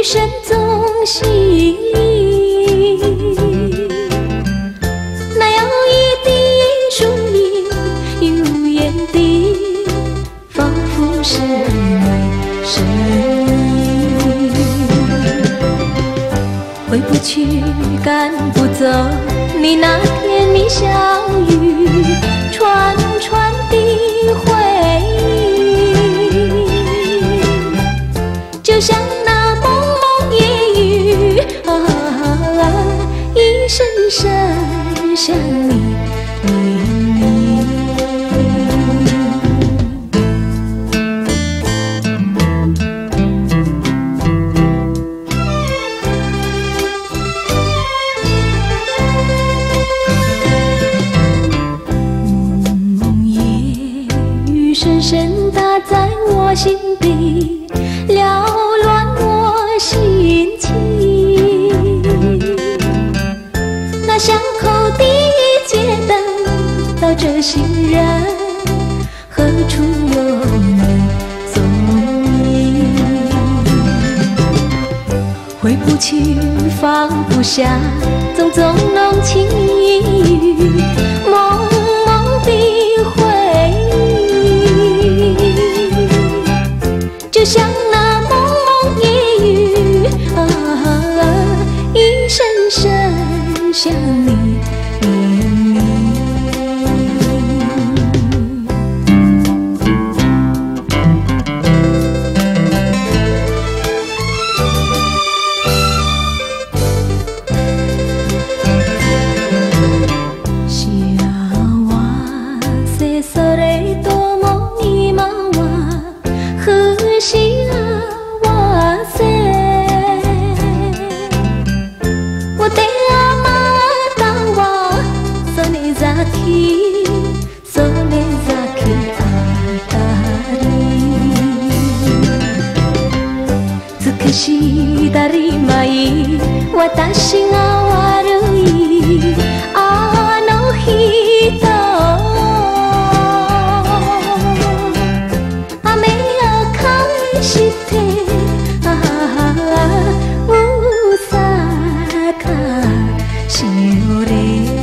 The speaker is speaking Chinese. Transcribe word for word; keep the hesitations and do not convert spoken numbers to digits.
生中心，哪有一滴树影如烟的，仿佛是你身影。回不去，赶不走你那甜蜜笑语，串串的回忆，就像那蒙蒙夜雨啊，一声声想你。深深打在我心底，缭乱我心情。那巷口的街灯，照着行人，何处有你踪影？回不去，放不下，种种浓情蜜语，梦梦的回忆。就像那蒙蒙夜雨啊，一声声想你。幸せそれとも今は不幸せ。我的阿妈当我それ崎それ崎あたり。尽くしだりまい私が悪いあの人。しおれ